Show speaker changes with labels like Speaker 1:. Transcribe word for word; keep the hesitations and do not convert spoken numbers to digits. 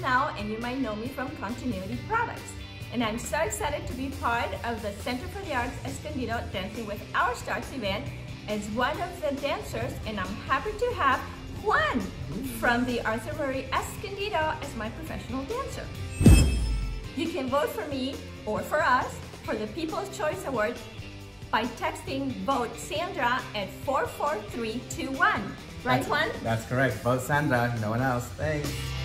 Speaker 1: now, and you might know me from Continuity Products. And I'm so excited to be part of the Center for the Arts Escondido Dancing with Our Stars event as one of the dancers, and I'm happy to have Juan from the Arthur Murray Escondido as my professional dancer. You can vote for me or for us for the People's Choice Award by texting Vote Sandra at four four three two one. Right,
Speaker 2: that's,
Speaker 1: Juan?
Speaker 2: That's correct. Vote Sandra, no one else. Thanks.